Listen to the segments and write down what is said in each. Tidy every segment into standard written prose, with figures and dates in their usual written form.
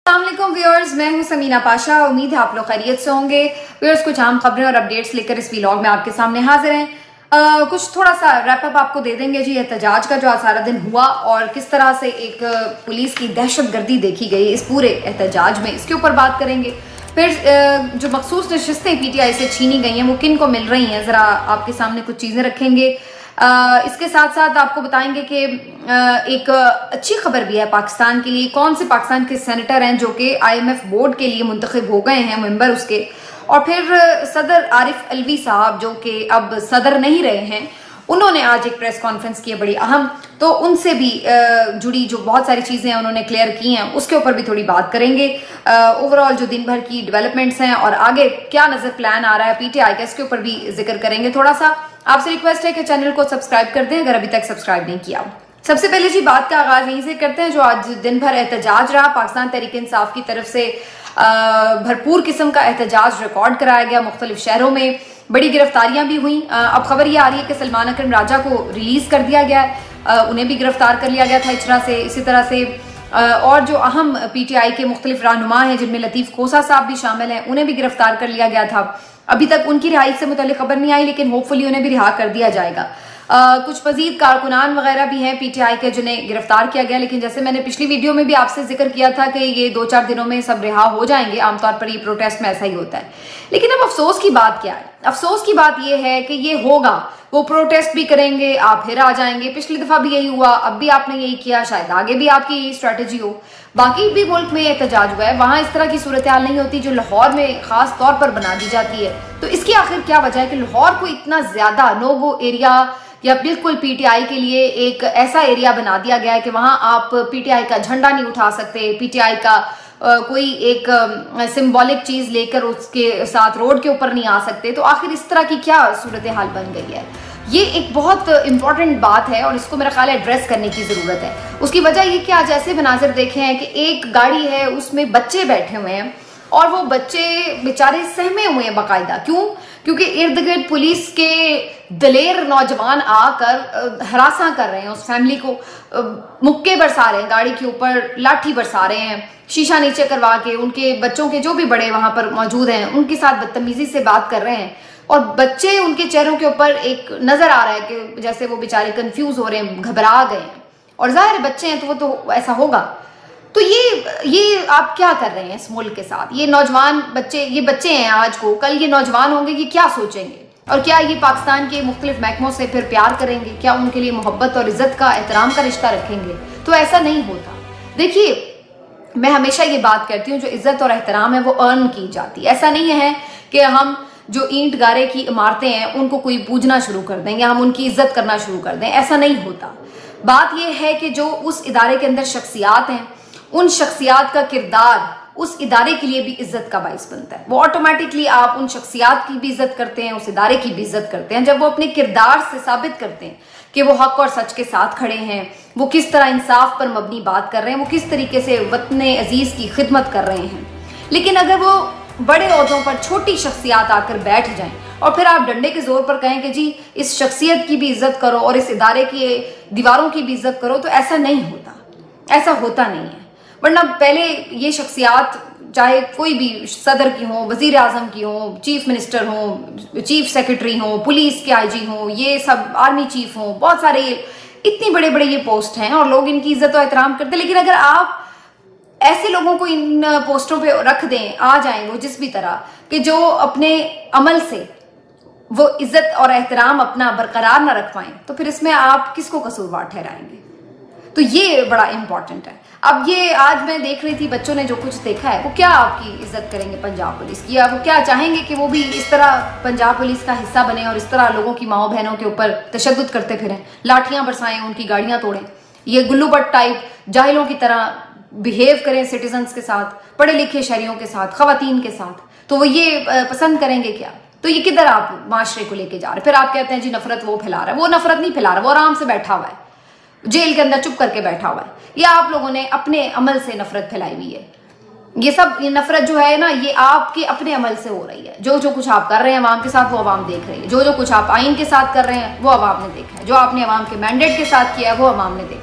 अस्सलामुअलैकुम व्यूअर्स, मैं हूं समीना पाशा। उम्मीद है आप लोग खैरियत से होंगे। व्यूअर्स, कुछ आम खबरें और अपडेट्स लेकर इस व्लॉग में आपके सामने हाजिर हैं। कुछ थोड़ा सा रैपअप आपको दे देंगे जी एहतजाज का, जो आज सारा दिन हुआ और किस तरह से एक पुलिस की दहशतगर्दी देखी गई इस पूरे एहतजाज में, इसके ऊपर बात करेंगे। फिर जो मखसूस नशिस्तें पीटीआई से छीनी गई हैं वो किन को मिल रही हैं, जरा आपके सामने कुछ चीजें रखेंगे। इसके साथ साथ आपको बताएंगे कि एक अच्छी खबर भी है पाकिस्तान के लिए। कौन से पाकिस्तान के सेनेटर हैं जो कि IMF बोर्ड के लिए मुंतखब हो गए हैं, मेंबर उसके। और फिर सदर आरिफ अलवी साहब जो कि अब सदर नहीं रहे हैं, उन्होंने आज एक प्रेस कॉन्फ्रेंस की है बड़ी अहम, तो उनसे भी जुड़ी जो बहुत सारी चीजें हैं उन्होंने क्लियर की हैं, उसके ऊपर भी थोड़ी बात करेंगे। ओवरऑल जो दिन भर की डेवलपमेंट्स हैं और आगे क्या नजर प्लान आ रहा है पीटीआई का, इसके ऊपर भी जिक्र करेंगे थोड़ा सा। आपसे रिक्वेस्ट है कि चैनल को सब्सक्राइब कर दें अगर अभी तक सब्सक्राइब नहीं किया। सबसे पहले जी बात का आगाज यहीं से करते हैं। जो आज दिन भर एहतजाज रहा, पाकिस्तान तहरीक इंसाफ की तरफ से भरपूर किस्म का एहतजाज रिकॉर्ड कराया गया। मुख्तलिफ शहरों में बड़ी गिरफ्तारियां भी हुई। अब खबर ये आ रही है कि सलमान अकरम राजा को रिलीज कर दिया गया है, उन्हें भी गिरफ्तार कर लिया गया था इचरा से। इसी तरह से और जो अहम पीटीआई के मुख्तलिफ रहनुमा हैं जिनमें लतीफ खोसा साहब भी शामिल हैं, उन्हें भी गिरफ्तार कर लिया गया था। अभी तक उनकी रिहाई से मुताल्लिक खबर नहीं आई, लेकिन होपफुली उन्हें भी रिहा कर दिया जाएगा। कुछ मजीद कारकुनान वगैरह भी हैं पीटीआई के जिन्हें गिरफ्तार किया गया, लेकिन जैसे मैंने पिछली वीडियो में भी आपसे जिक्र किया था कि ये 2-4 दिनों में सब रिहा हो जाएंगे। आमतौर पर ये प्रोटेस्ट में ऐसा ही होता है। लेकिन अब अफसोस की बात क्या है? अफसोस की बात यह है कि ये होगा, वो प्रोटेस्ट भी करेंगे, आप फिर आ जाएंगे। पिछली दफा भी यही हुआ, अब भी आपने यही किया, शायद आगे भी आपकी यही स्ट्रेटेजी हो। बाकी भी मुल्क में एहतजाज हुआ है, वहां इस तरह की सूरत हाल नहीं होती जो लाहौर में खास तौर पर बना दी जाती है। तो इसकी आखिर क्या वजह है कि लाहौर को इतना ज्यादा नो गो एरिया या बिल्कुल पीटीआई के लिए एक ऐसा एरिया बना दिया गया है कि वहां आप पीटीआई का झंडा नहीं उठा सकते, पीटीआई का कोई एक सिंबॉलिक चीज लेकर उसके साथ रोड के ऊपर नहीं आ सकते। तो आखिर इस तरह की क्या सूरत हाल बन गई है? ये एक बहुत इंपॉर्टेंट बात है और इसको मेरा ख्याल है एड्रेस करने की जरूरत है। उसकी वजह ये कि आज ऐसे मनाजिर देखे हैं कि एक गाड़ी है, उसमें बच्चे बैठे हुए हैं और वो बच्चे बेचारे सहमे हुए हैं बाकायदा। क्यों? क्योंकि इर्द गिर्द पुलिस के दलेर नौजवान आकर हरासा कर रहे हैं उस फैमिली को, मुक्के बरसा रहे हैं, गाड़ी के ऊपर लाठी बरसा रहे हैं, शीशा नीचे करवा के उनके बच्चों के जो भी बड़े वहां पर मौजूद हैं उनके साथ बदतमीजी से बात कर रहे हैं। और बच्चे, उनके चेहरों के ऊपर एक नजर आ रहा है कि जैसे वो बेचारे कंफ्यूज हो रहे हैं, घबरा गए हैं। और जाहिर है बच्चे हैं तो वो तो ऐसा होगा। तो ये आप क्या कर रहे हैं इस मुल्क के साथ? ये नौजवान बच्चे, ये बच्चे हैं आज को, कल ये नौजवान होंगे, ये क्या सोचेंगे? और क्या ये पाकिस्तान के मुख्तलिफ महकमों से फिर प्यार करेंगे? क्या उनके लिए मोहब्बत और इज्जत का, एहतराम का रिश्ता रखेंगे? तो ऐसा नहीं होता। देखिए, मैं हमेशा ये बात करती हूँ, जो इज्जत और एहतराम है वो अर्न की जाती है। ऐसा नहीं है कि हम जो ईंट गारे की इमारतें हैं उनको कोई पूजना शुरू कर दें या हम उनकी इज्जत करना शुरू कर दें, ऐसा नहीं होता। बात यह है कि जो उस इदारे के अंदर शख्सियात हैं, उन शख्सियात का किरदार उस इदारे के लिए भी इज्जत का बाइस बनता है। वो ऑटोमेटिकली आप उन शख्सियात की भी इज्जत करते हैं, उस इदारे की भी इज्जत करते हैं जब वो अपने किरदार से साबित करते हैं कि वो हक और सच के साथ खड़े हैं, वो किस तरह इंसाफ पर मबनी बात कर रहे हैं, वो किस तरीके से वतन अजीज की खिदमत कर रहे हैं। लेकिन अगर वो बड़े ओहदों पर छोटी शख्सियात आकर बैठ जाएं और फिर आप डंडे के जोर पर कहें कि जी इस शख्सियत की भी इज्जत करो और इस इदारे की दीवारों की भी इज्जत करो, तो ऐसा नहीं होता, ऐसा होता नहीं है। वरना पहले ये शख्सियात, चाहे कोई भी सदर की हो, वजीर आजम की हो, चीफ मिनिस्टर हो, चीफ सेक्रेटरी हो, पुलिस के IG हो, ये सब आर्मी चीफ हो, बहुत सारे इतनी बड़े बड़े ये पोस्ट हैं और लोग इनकी इज्जत और एहतराम करते। लेकिन अगर आप ऐसे लोगों को इन पोस्टों पे रख दें, आ जाएं वो जिस भी तरह कि जो अपने अमल से वो इज्जत और एहतराम अपना बरकरार ना रख पाएं, तो फिर इसमें आप किसको कसूरवार ठहराएंगे? तो ये बड़ा इंपॉर्टेंट है। अब ये आज मैं देख रही थी, बच्चों ने जो कुछ देखा है, वो क्या आपकी इज्जत करेंगे पंजाब पुलिस की? या वो क्या चाहेंगे कि वो भी इस तरह पंजाब पुलिस का हिस्सा बने और इस तरह लोगों की माओ बहनों के ऊपर तशद्दुद करते फिरें, लाठियां बरसाएं, उनकी गाड़ियां तोड़ें, ये गुल्लू भट्ट टाइप जाहिलों की तरह बिहेव करें सिटीजन्स के साथ, पढ़े लिखे शहरियों के साथ, खवातीन के साथ? तो वो ये पसंद करेंगे क्या? तो ये किधर आप माशरे को लेके जा रहे हैं? फिर आप कहते हैं जी नफरत वो फैला रहा है। वो नफरत नहीं फैला रहा, वो आराम से बैठा हुआ है, जेल के अंदर चुप करके बैठा हुआ है। या आप लोगों ने अपने अमल से नफरत फैलाई हुई है। ये नफरत जो है ना, ये आपके अपने अमल से हो रही है। जो जो कुछ आप कर रहे हैं अवाम के साथ, वो अवाम देख रही है। जो जो कुछ आप आइन के साथ कर रहे हैं, वो अवाम ने देखा है। जो आपने अवाम के मैंडेट के साथ किया है, वो अवाम ने देखा है।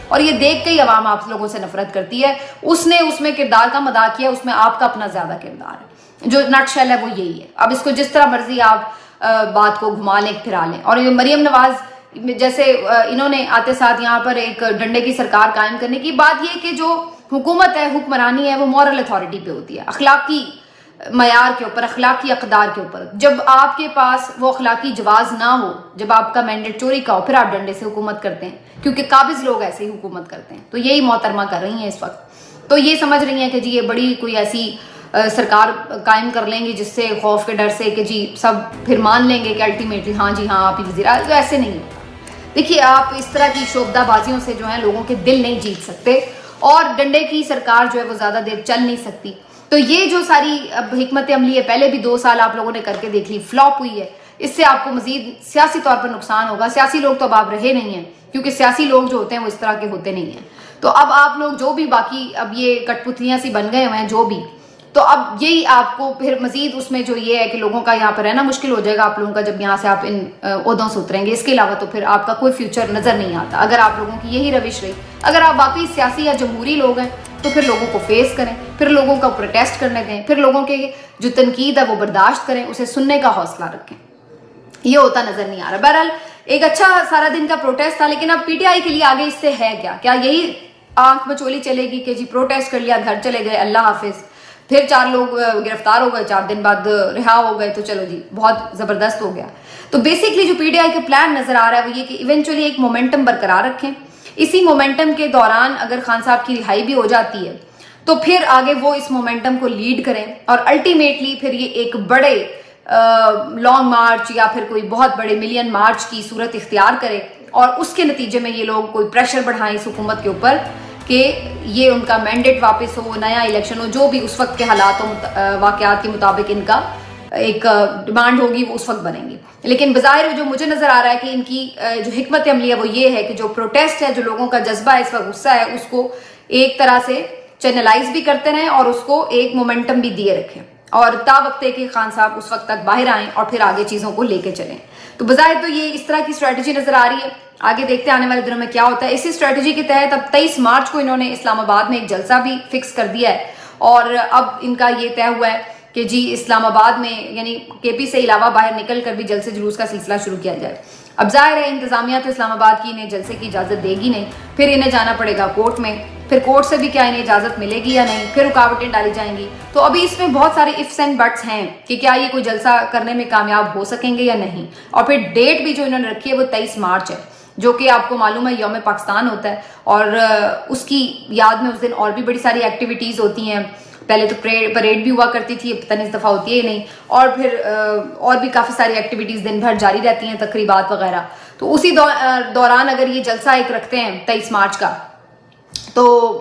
और ये देख के ही अवाम आप लोगों से नफरत करती है। उसने उसमें किरदार का अदा किया, उसमें आपका अपना ज्यादा किरदार है। जो नटशेल है वो यही है। अब इसको जिस तरह मर्जी आप बात को घुमा लें फिरा लें। और मरियम नवाज जैसे इन्होंने आते साथ यहाँ पर एक डंडे की सरकार कायम करने की बात, ये कि जो हुकूमत है, हुक्मरानी है, वो मॉरल अथॉरिटी पे होती है, अखलाकी मयार के ऊपर, अखलाकी अकदार के ऊपर। जब आपके पास वो अखलाकी जवाज ना हो, जब आपका मैंडेट चोरी का हो, फिर आप डंडे से हुकूमत करते हैं, क्योंकि काबिज लोग ऐसे ही हुकूमत करते हैं। तो यही मोहतरमा कर रही हैं इस वक्त। तो ये समझ रही हैं कि जी ये बड़ी कोई ऐसी सरकार कायम कर लेंगे जिससे खौफ के डर से कि जी सब फिर मान लेंगे कि अल्टीमेटली हाँ जी हाँ आप ही वज़ीर। तो ऐसे नहीं होता। देखिए, आप इस तरह की शोबदाबाजियों से जो है लोगों के दिल नहीं जीत सकते, और डंडे की सरकार जो है वो ज्यादा देर चल नहीं सकती। तो ये जो सारी अब हिकमत अमली है, पहले भी 2 साल आप लोगों ने करके देख ली, फ्लॉप हुई है। इससे आपको मजीद सियासी तौर पर नुकसान होगा। सियासी लोग तो अब आप रहे नहीं हैं, क्योंकि सियासी लोग जो होते हैं वो इस तरह के होते नहीं हैं। तो अब आप लोग जो भी बाकी अब ये कठपुतलियां सी बन गए हुए हैं जो भी, तो अब यही आपको फिर मजीद उसमें जो ये है कि लोगों का यहाँ पर रहना मुश्किल हो जाएगा आप लोगों का, जब यहाँ से आप इन ओहदों से उतरेंगे। इसके अलावा तो फिर आपका कोई फ्यूचर नजर नहीं आता अगर आप लोगों की यही रविश रही। अगर आप वाकई सियासी या जमहूरी लोग हैं तो फिर लोगों को फेस करें, फिर लोगों का प्रोटेस्ट करने दें, फिर लोगों के जो तनकीद है वो बर्दाश्त करें, उसे सुनने का हौसला रखें। ये होता नजर नहीं आ रहा। बहरहाल एक अच्छा सारा दिन का प्रोटेस्ट था, लेकिन अब पीटीआई के लिए आगे इससे है क्या यही आंख मचोली चलेगी कि जी प्रोटेस्ट कर लिया, घर चले गए, अल्लाह हाफिज, फिर 4 लोग गिरफ्तार हो गए, 4 दिन बाद रिहा हो गए, तो चलो जी बहुत जबरदस्त हो गया। तो बेसिकली जो पीटीआई के प्लान नजर आ रहा है वो ये कि इवेंचुअली एक मोमेंटम बरकरार रखें। इसी मोमेंटम के दौरान अगर खान साहब की रिहाई भी हो जाती है तो फिर आगे वो इस मोमेंटम को लीड करें, और अल्टीमेटली फिर ये एक बड़े लॉन्ग मार्च या फिर कोई बहुत बड़े मिलियन मार्च की सूरत इख्तियार करे, और उसके नतीजे में ये लोग कोई प्रेशर बढ़ाएं इस हुकूमत के ऊपर कि ये उनका मैंडेट वापस हो, नया इलेक्शन हो, जो भी उस वक्त के हालातों वाकयात के मुताबिक इनका एक डिमांड होगी वो उस वक्त बनेगी। लेकिन बज़ाहिर जो मुझे नजर आ रहा है कि इनकी जो हिकमत अमली है वो ये है कि जो प्रोटेस्ट है, जो लोगों का जज्बा है, इस वक्त गुस्सा है, उसको एक तरह से चैनलाइज भी करते रहें और उसको एक मोमेंटम भी दिए रखें, और तावक्ते कि खान साहब उस वक्त तक बाहर आएं और फिर आगे चीजों को लेके चलें। तो बज़ाहिर तो ये इस तरह की स्ट्रेटजी नजर आ रही है। आगे देखते हैं आने वाले दिनों में क्या होता है। इसी स्ट्रेटजी के तहत अब 23 मार्च को इन्होंने इस्लामाबाद में एक जलसा भी फिक्स कर दिया है, और अब इनका ये तय हुआ है कि जी इस्लामाबाद में यानी केपी से अलावा बाहर निकल कर भी जलसे जुलूस का सिलसिला शुरू किया जाए। अब जाहिर है इंतजामिया तो इस्लामाबाद की इन्हें जलसे की इजाजत देगी नहीं, फिर इन्हें जाना पड़ेगा कोर्ट में, फिर कोर्ट से भी क्या इन्हें इजाजत मिलेगी या नहीं, फिर रुकावटें डाली जाएंगी। तो अभी इसमें बहुत सारे इफ्स एंड बट्स हैं कि क्या ये कोई जलसा करने में कामयाब हो सकेंगे या नहीं। और फिर डेट भी जो इन्होंने रखी है वो 23 मार्च है, जो कि आपको मालूम है यौम पाकिस्तान होता है, और उसकी याद में उस दिन और भी बड़ी सारी एक्टिविटीज होती हैं। पहले तो परेड भी हुआ करती थी, पता नहीं इस दफा होती है नहीं, और फिर और भी काफी सारी एक्टिविटीज दिन भर जारी रहती हैं, तकरीबात वगैरह। तो उसी दौरान अगर ये जलसा एक रखते हैं 23 मार्च का, तो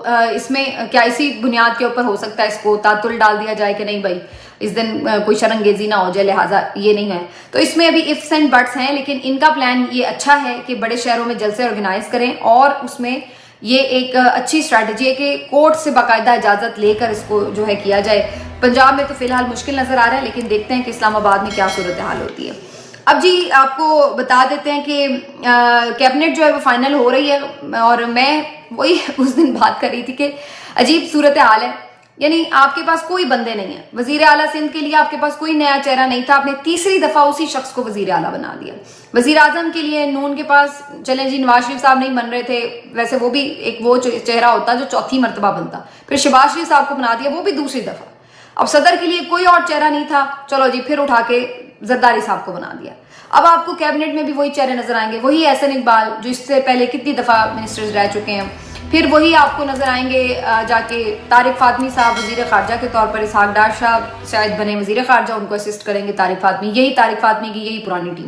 इसमें क्या इसी बुनियाद के ऊपर हो सकता है इसको तातुल डाल दिया जाए कि नहीं भाई इस दिन कोई शरंगेजी ना हो जाए, लिहाजा ये नहीं है। तो इसमें अभी इफ्स एंड बट्स हैं, लेकिन इनका प्लान ये अच्छा है कि बड़े शहरों में जलसे ऑर्गेनाइज करें, और उसमें ये एक अच्छी स्ट्रैटेजी है कि कोर्ट से बाकायदा इजाजत लेकर इसको जो है किया जाए। पंजाब में तो फिलहाल मुश्किल नजर आ रहा है, लेकिन देखते हैं कि इस्लामाबाद में क्या सूरत हाल होती है। अब जी आपको बता देते हैं कि कैबिनेट जो है वो फाइनल हो रही है, और मैं वही उस दिन बात कर रही थी कि अजीब सूरत हाल है, यानी आपके पास कोई बंदे नहीं है। वजीर आला सिंध के लिए आपके पास कोई नया चेहरा नहीं था, आपने तीसरी दफा उसी शख्स को वजीर आला बना दिया। वजीर आजम के लिए नून के पास चले जी नवाज शरीफ साहब नहीं बन रहे थे, वैसे वो भी एक वो चेहरा होता जो चौथी मरतबा बनता, फिर शहबाज शरीफ साहब को बना दिया, वो भी दूसरी दफा। अब सदर के लिए कोई और चेहरा नहीं था, चलो जी फिर उठा के जरदारी साहब को बना दिया। अब आपको कैबिनेट में भी वही चेहरे नजर आएंगे, वही एहसन इकबाल जो इससे पहले कितनी दफा मिनिस्टर्स रह चुके हैं, फिर वही आपको नजर आएंगे जाके तारिक फातमी साहब वजीर खारजा के तौर पर, इसहाक डार साहब शायद बने वजीर खारजा, उनको असिस्ट करेंगे तारिक फातमी, यही तारिक फातमी की यही पुरानी टीम,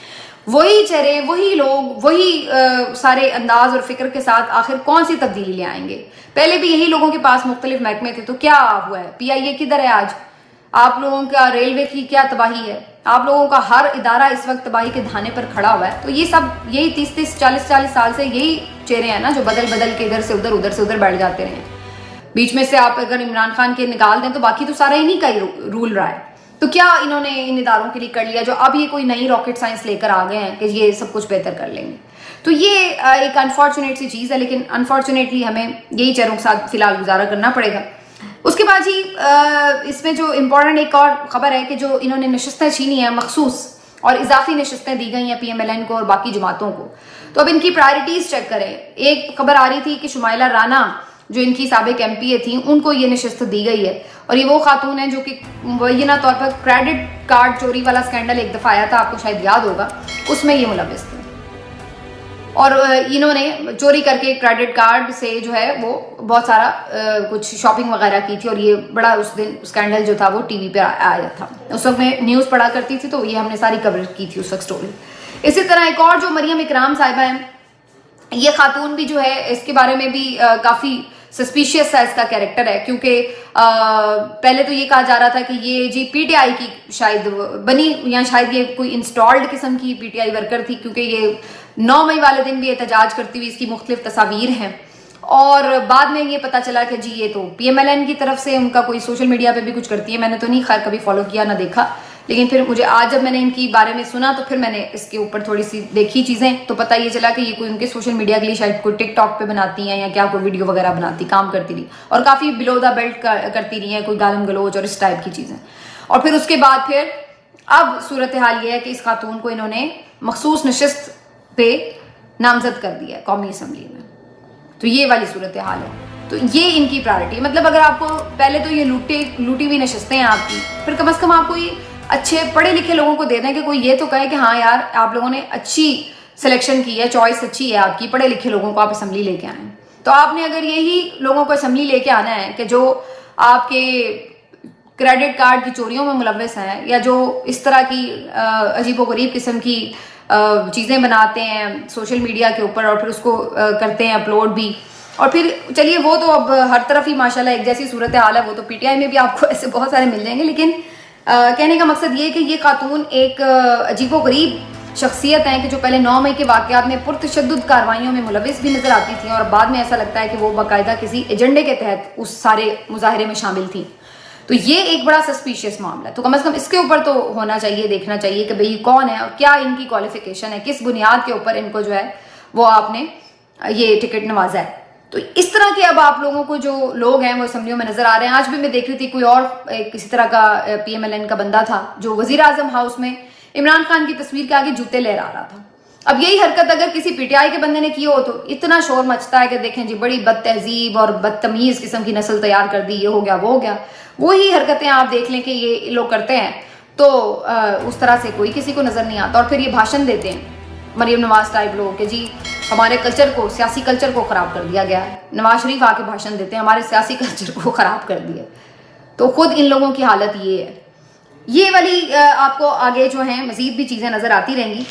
वही चेहरे, वही लोग, वही सारे अंदाज और फिक्र के साथ आखिर कौन सी तब्दीली ले आएंगे। पहले भी यही लोगों के पास मुख्तलिफ महकमे थे, तो क्या हुआ है? पीआईए किधर है आज? आप लोगों का रेलवे की क्या तबाही है? आप लोगों का हर इदारा इस वक्त तबाही के धाने पर खड़ा हुआ है। तो ये सब यही 30-30, 40-40 साल से यही चेहरे हैं ना जो बदल बदल के इधर से उधर बैठ जाते रहे। बीच में से आप अगर इमरान खान के निकाल दें तो बाकी तो सारा इन्हीं का ही रूल रहा है। तो क्या इन्होंने इन इदारों के लिए कर लिया जो अब ये कोई नई रॉकेट साइंस लेकर आ गए हैं कि ये सब कुछ बेहतर कर लेंगे? तो ये एक अनफॉर्चुनेट सी चीज़ है, लेकिन अनफॉर्चुनेटली हमें यही चेहरों के साथ फिलहाल गुजारा करना पड़ेगा। उसके बाद ही इसमें जो इम्पोर्टेंट एक और खबर है कि जो इन्होंने नशस्तें छीनी हैं मखसूस और इजाफी नशस्तें दी गई हैं PMLN को और बाकी जमातों को, तो अब इनकी प्रायोरिटीज चेक करें। एक खबर आ रही थी कि शुमाइला राना जो इनकी साबिक MPA थी, उनको ये नशस्त दी गई है और ये वो खातून है जो कि मुबैना तौर पर क्रेडिट कार्ड चोरी वाला स्कैंडल एक दफ़ा आया था, आपको शायद याद होगा, उसमें ये मुलविस थे और इन्होंने चोरी करके क्रेडिट कार्ड से जो है वो बहुत सारा कुछ शॉपिंग वगैरह की थी और ये बड़ा उस दिन स्कैंडल जो था वो TV पे आया था। उस वक्त मैं न्यूज़ पढ़ा करती थी तो ये हमने सारी कवरेज की थी उस वक्त स्टोरी। इसी तरह एक और जो मरियम इकराम साहिबा हैं, ये खातून भी जो है इसके बारे में भी काफ़ी सस्पिशियस सा इसका कैरेक्टर है, क्योंकि पहले तो ये कहा जा रहा था कि ये जी PTI की शायद बनी या शायद ये कोई इंस्टॉल्ड किस्म की PTI वर्कर थी, क्योंकि ये 9 मई वाले दिन भी एहतजाज करती हुई इसकी मुख्तलिफ तस्वीर हैं और बाद में ये पता चला कि जी ये तो PMLN की तरफ से उनका कोई सोशल मीडिया पे भी कुछ करती है। मैंने तो नहीं खैर कभी फॉलो किया ना देखा, लेकिन फिर मुझे आज जब मैंने इनकी बारे में सुना तो फिर मैंने इसके ऊपर थोड़ी सी देखी चीज़ें, तो पता ये चला कि ये कोई उनके सोशल मीडिया के लिए शायद कोई टिकटॉक पे बनाती हैं या क्या कोई वीडियो वगैरह बनाती काम करती रही और काफ़ी बिलो द बेल्ट करती रही हैं, कोई गालम गलोच और इस टाइप की चीज़ें। और फिर उसके बाद फिर अब सूरत हाल ये है कि इस खातून को इन्होंने मखसूस नशस्त पे नामजद कर दिया है कौमी असम्बली में, तो ये वाली सूरत हाल है। तो ये इनकी प्रायोरिटी, मतलब अगर आपको पहले तो ये लूटी हुई नशस्तें हैं आपकी, फिर कम से कम आपको ये अच्छे पढ़े लिखे लोगों को दे दें कि कोई ये तो कहे कि हाँ यार आप लोगों ने अच्छी सिलेक्शन की है, चॉइस अच्छी है आपकी, पढ़े लिखे लोगों को आप असम्बली लेके आए। तो आपने अगर यही लोगों को असम्बली लेके आना है कि जो आपके क्रेडिट कार्ड की चोरियों में मुलविस हैं या जो इस तरह की अजीबोगरीब किस्म की चीज़ें बनाते हैं सोशल मीडिया के ऊपर और फिर उसको करते हैं अपलोड भी, और फिर चलिए वो तो अब हर तरफ ही माशाल्लाह एक जैसी सूरत हाल है, वो तो PTI में भी आपको ऐसे बहुत सारे मिल जाएंगे। लेकिन कहने का मकसद ये कि ये खातून एक अजीबोगरीब शख्सियत है कि जो पहले 9 मई के वाक़यात में पुरतशद्दुद कार्रवाइयों में मुलविस भी नजर आती थी और बाद में ऐसा लगता है कि वो बाकायदा किसी एजेंडे के तहत उस सारे मुजाहरे में शामिल थी। तो ये एक बड़ा सस्पिशियस मामला है, तो कम से कम इसके ऊपर तो होना चाहिए, देखना चाहिए कि भाई कौन है और क्या इनकी क्वालिफिकेशन है, किस बुनियाद के ऊपर इनको जो है वो आपने ये टिकट नवाजा है। तो इस तरह के अब आप लोगों को जो लोग हैं वो असम्बलियों में नजर आ रहे हैं। आज भी मैं देख रही थी कोई और किसी तरह का PMLN का बंदा था जो वजीर आजम हाउस में इमरान खान की तस्वीर के आगे जूते लहरा रहा था। अब यही हरकत अगर किसी PTI के बंदे ने की हो तो इतना शोर मचता है कि देखें जी बड़ी बदतहजीब और बदतमीज किस्म की नस्ल तैयार कर दी, ये हो गया वो हो गया। वही हरकतें आप देख लें कि ये लोग करते हैं तो उस तरह से कोई किसी को नजर नहीं आता और फिर ये भाषण देते हैं मरियम नवाज टाइप लोग कि जी हमारे कल्चर को, सियासी कल्चर को खराब कर दिया गया है। नवाज शरीफ आके भाषण देते हैं हमारे सियासी कल्चर को खराब कर दिया, तो खुद इन लोगों की हालत ये है। ये वाली आपको आगे जो है मजीद भी चीजें नजर आती रहेंगी।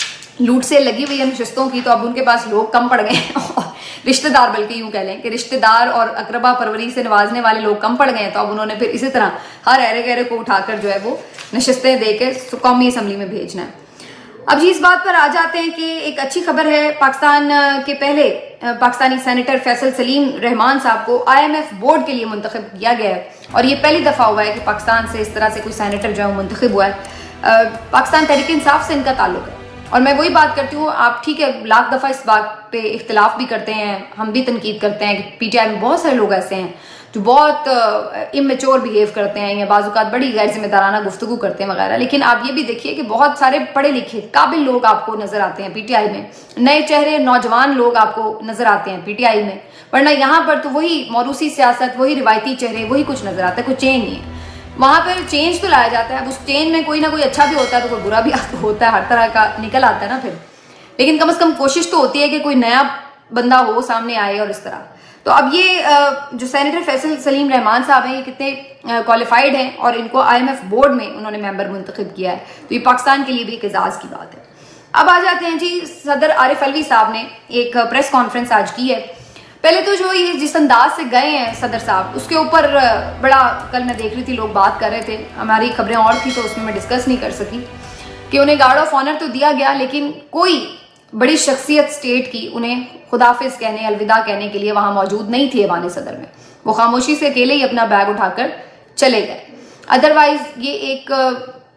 लूट से लगी हुई है नशस्तों की, तो अब उनके पास लोग कम पड़ गए और रिश्तेदार, बल्कि यूं कह लें कि रिश्तेदार और अकरबा परवरी से नवाजने वाले लोग कम पड़ गए, तो अब उन्होंने फिर इसी तरह हर अहरे गहरे को उठाकर जो है वो नशस्तें दे के कौमी असम्बली में भेजना है। अब जी इस बात पर आ जाते हैं कि एक अच्छी खबर है, पाकिस्तान के पहले पाकिस्तानी सेनेटर फैसल सलीम रहमान साहब को IMF बोर्ड के लिए मुंतखब किया गया है और ये पहली दफा हुआ है कि पाकिस्तान से इस तरह से कोई सेनेटर जो है मुंतखब हुआ है। पाकिस्तान तहरीक इंसाफ से इनका ताल्लुक है और मैं वही बात करती हूँ, आप ठीक है लाख दफा इस बात पे इख्तिलाफ भी करते हैं, हम भी तनकीद करते हैं कि PTI में बहुत सारे लोग ऐसे हैं जो बहुत इमेच्योर बिहेव करते हैं या बाज़-औक़ात बड़ी गैर जिम्मेदाराना गुफ्तगू करते हैं वगैरह। लेकिन आप ये भी देखिए कि बहुत सारे पढ़े लिखे काबिल लोग आपको नजर आते हैं PTI में, नए चेहरे नौजवान लोग आपको नजर आते हैं PTI में, वरना यहाँ पर तो वही मौरूसी सियासत, वही रिवायती चेहरे, वही कुछ नजर आता है, कोई चेंज नहीं है। वहां पर चेंज तो लाया जाता है, अब उस चेंज में कोई ना कोई अच्छा भी होता है तो कोई बुरा भी होता है, हर तरह का निकल आता है ना फिर, लेकिन कम से कम कोशिश तो होती है कि कोई नया बंदा हो सामने आए और इस तरह। तो अब ये जो सेनेटर फैसल सलीम रहमान साहब हैं ये कितने क्वालिफाइड हैं और इनको IMF बोर्ड में उन्होंने मेंबर मुंतखब किया है, तो ये पाकिस्तान के लिए भी एक एजाज की बात है। अब आ जाते हैं जी, सदर आरिफ अलवी साहब ने एक प्रेस कॉन्फ्रेंस आज की है। पहले तो जो ये जिस अंदाज से गए हैं सदर साहब, उसके ऊपर बड़ा कल मैं देख रही थी लोग बात कर रहे थे, हमारी खबरें और थी तो उसमें मैं डिस्कस नहीं कर सकी कि उन्हें गार्ड ऑफ ऑनर तो दिया गया लेकिन कोई बड़ी शख्सियत स्टेट की उन्हें खुदाफिज कहने, अलविदा कहने के लिए वहां मौजूद नहीं थी ऐवान सदर में। वो खामोशी से अकेले ही अपना बैग उठाकर चले गए। अदरवाइज ये एक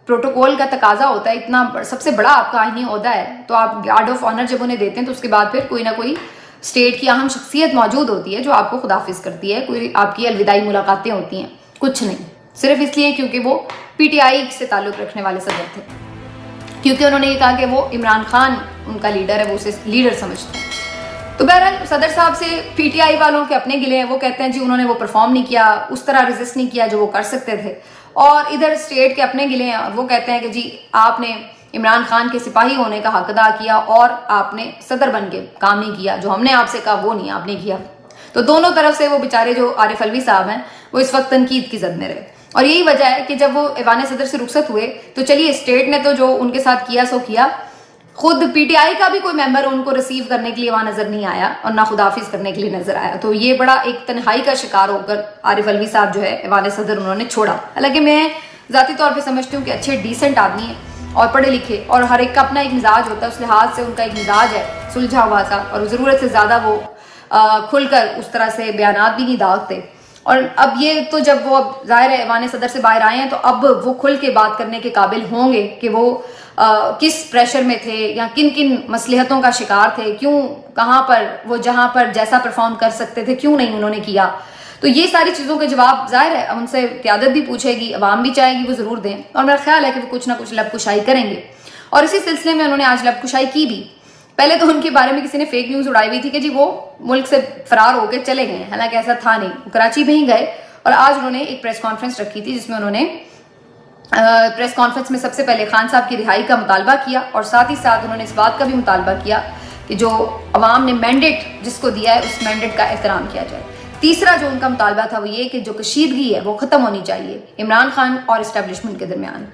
प्रोटोकॉल का तकाजा होता है, इतना सबसे बड़ा आपका आईनी ओहदा है, तो आप गार्ड ऑफ ऑनर जब उन्हें देते हैं तो उसके बाद फिर कोई ना कोई स्टेट की अहम शख्सियत मौजूद होती है जो आपको खुदाफिज करती है, कोई आपकी अलविदाई मुलाकातें होती हैं, कुछ नहीं, सिर्फ इसलिए क्योंकि वो पीटीआई से ताल्लुक रखने वाले सदर थे, क्योंकि उन्होंने ये कहा कि वो इमरान खान उनका लीडर है, वो उसे लीडर समझते हैं। तो बहरहाल सदर साहब से पीटीआई वालों के अपने गिले हैं, वो कहते हैं जी उन्होंने वो परफॉर्म नहीं किया, उस तरह रेजिस्ट नहीं किया जो वो कर सकते थे, और इधर स्टेट के अपने गिले हैं, वो कहते हैं कि जी आपने इमरान खान के सिपाही होने का हक अदा किया और आपने सदर बन के काम नहीं किया, जो हमने आपसे कहा वो नहीं आपने किया। तो दोनों तरफ से वो बेचारे जो आरिफ अलवी साहब हैं वो इस वक्त तनकीद की जद में रहे, और यही वजह है कि जब वो ऐवान सदर से रुखसत हुए तो चलिए स्टेट ने तो जो उनके साथ किया सो किया, खुद पीटीआई का भी कोई मेंबर उनको रिसीव करने के लिए वहां नजर नहीं आया और ना खुदाफिज करने के लिए नजर आया। तो ये बड़ा एक तन्हाई का शिकार होकर आरिफ अलवी साहब जो है ऐवान सदर उन्होंने छोड़ा। हालांकि मैं जाती तौर पे समझती हूँ कि अच्छे डिसेंट आदमी हैं और पढ़े लिखे, और हर एक का अपना एक मिजाज होता है, उस लिहाज से उनका एक मिजाज है सुलझा हुआ सा, और ज़रूरत से ज़्यादा वो खुलकर उस तरह से बयानात भी नहीं दागते। और अब ये तो जब वो अब जाहिर है ऐवान सदर से बाहर आए हैं तो अब वो खुल के बात करने के काबिल होंगे कि वो किस प्रेशर में थे या किन किन मसलहतों का शिकार थे, क्यों कहाँ पर वो जहाँ पर जैसा परफॉर्म कर सकते थे क्यों नहीं उन्होंने किया। तो ये सारी चीज़ों के जवाब जाहिर है उनसे क़यादत भी पूछेगी, अवाम भी चाहेगी वो ज़रूर दें, और मेरा ख्याल है कि वो कुछ ना कुछ लबकुशाई करेंगे। और इसी सिलसिले में उन्होंने आज लबकुशाई की भी। पहले तो उनके बारे में किसी ने फेक न्यूज़ उड़ाई हुई थी कि जी वो मुल्क से फरार होकर चले गए, हालांकि ऐसा था नहीं, वो कराची में ही गए। और आज उन्होंने एक प्रेस कॉन्फ्रेंस रखी थी जिसमें उन्होंने प्रेस कॉन्फ्रेंस में सबसे पहले खान साहब की रिहाई का मुतालबा किया, और साथ ही साथ उन्होंने इस बात का भी मुतालबा किया कि जो अवाम ने मैंडेट जिसको दिया है उस मैंडेट का एहतराम किया जाए। तीसरा जो उनका मुतालबा था वो ये कि जो कशीदगी है वो ख़त्म होनी चाहिए इमरान खान और इस्टेब्लिशमेंट के दरमियान।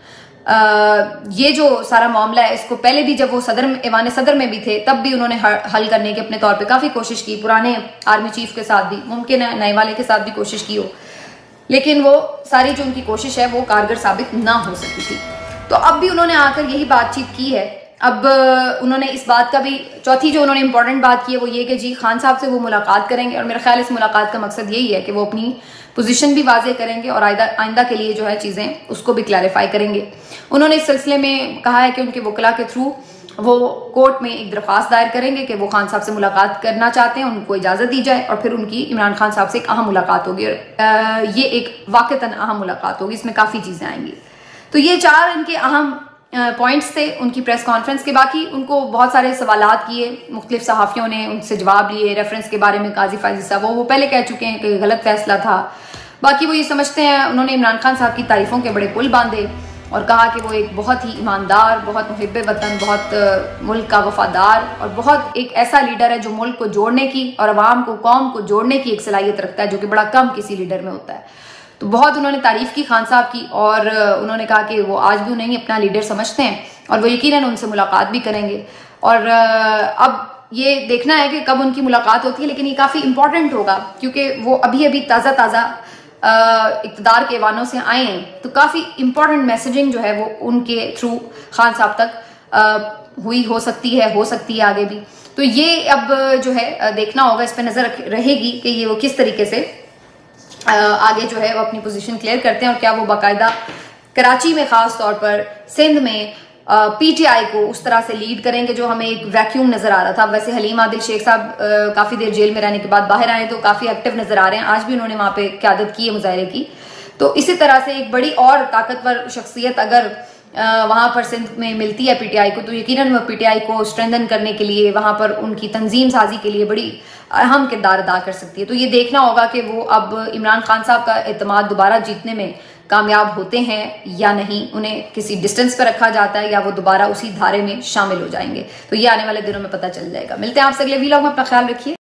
ये जो सारा मामला है इसको पहले भी जब वो ऐवान सदर में भी थे तब भी उन्होंने हल करने के अपने तौर पे काफ़ी कोशिश की, पुराने आर्मी चीफ के साथ भी, मुमकिन है नए वाले के साथ भी कोशिश की हो, लेकिन वो सारी जो उनकी कोशिश है वो कारगर साबित ना हो सकी थी। तो अब भी उन्होंने आकर यही बातचीत की है। अब उन्होंने इस बात का भी, चौथी जो उन्होंने इंपॉर्टेंट बात की है वो ये कि जी खान साहब से वो मुलाकात करेंगे, और मेरा ख्याल इस मुलाकात का मकसद यही है कि वो अपनी पोजीशन भी वाजे करेंगे और आइंदा के लिए जो है चीज़ें उसको भी क्लैरिफाई करेंगे। उन्होंने इस सिलसिले में कहा है कि उनके वकला के थ्रू वो कोर्ट में एक दरख्वास्त दायर करेंगे कि वो खान साहब से मुलाकात करना चाहते हैं, उनको इजाज़त दी जाए, और फिर उनकी इमरान खान साहब से एक अहम मुलाकात होगी, और ये एक वाक़तन अहम मुलाकात होगी, इसमें काफ़ी चीज़ें आएंगी। तो ये 4 इनके अहम पॉइंट्स थे उनकी प्रेस कॉन्फ्रेंस के। बाकी उनको बहुत सारे सवालात किए, मुख्तलिफ सहाफ़ियों ने उनसे जवाब लिए। रेफरेंस के बारे में काजी फायजी साहब वो पहले कह चुके हैं कि गलत फैसला था। बाकी वो ये समझते हैं, उन्होंने इमरान खान साहब की तारीफ़ों के बड़े पुल बांधे और कहा कि वो एक बहुत ही ईमानदार, बहुत मुहिब्बे वतन, बहुत मुल्क का वफादार और बहुत एक ऐसा लीडर है जो मुल्क को जोड़ने की और अवाम को, कौम को जोड़ने की एक सलाहियत रखता है, जो कि बड़ा कम किसी लीडर में होता है। तो बहुत उन्होंने तारीफ़ की खान साहब की, और उन्होंने कहा कि वो आज भी उन्हें अपना लीडर समझते हैं और वो यकीनन उनसे मुलाकात भी करेंगे। और अब ये देखना है कि कब उनकी मुलाकात होती है, लेकिन ये काफ़ी इंपॉर्टेंट होगा क्योंकि वो अभी अभी ताज़ा इक़्तिदार के ऐवानों से आए हैं, तो काफ़ी इंपॉर्टेंट मैसेजिंग जो है वो उनके थ्रू खान साहब तक हुई हो सकती है आगे भी। तो ये अब जो है देखना होगा, इस पर नज़र रहेगी कि ये वो किस तरीके से आगे जो है वो अपनी पोजीशन क्लियर करते हैं, और क्या वो बाकायदा कराची में ख़ास तौर पर, सिंध में पीटीआई को उस तरह से लीड करेंगे जो हमें एक वैक्यूम नजर आ रहा था। वैसे हलीम आदिल शेख साहब काफ़ी देर जेल में रहने के बाद बाहर आए तो काफ़ी एक्टिव नजर आ रहे हैं, आज भी उन्होंने वहाँ पे क़यादत की है मुजाहरे की। तो इसी तरह से एक बड़ी और ताकतवर शख्सियत अगर वहाँ पर सिंध में मिलती है पीटीआई को, तो यकीनन वो पीटीआई को स्ट्रेंथन करने के लिए, वहाँ पर उनकी तंजीम साजी के लिए बड़ी अहम किरदार अदा कर सकती है। तो ये देखना होगा कि वो अब इमरान खान साहब का एतमाद दोबारा जीतने में कामयाब होते हैं या नहीं, उन्हें किसी डिस्टेंस पर रखा जाता है या वो दोबारा उसी धारे में शामिल हो जाएंगे। तो ये आने वाले दिनों में पता चल जाएगा। मिलते हैं आपसे अगले वीलॉग में, अपना ख्याल रखिए।